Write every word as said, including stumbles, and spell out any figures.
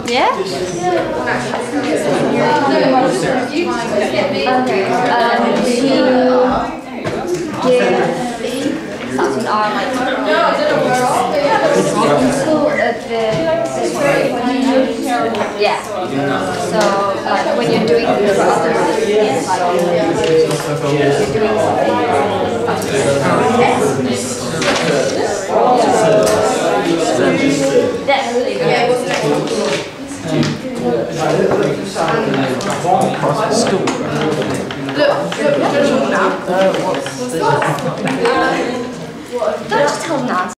Yeah? Okay. Um, she give something on like in school at the yeah. So like when you're doing the other yes, like you're doing something. Definitely. School. Look, look, look, look now. Don't just tell them that.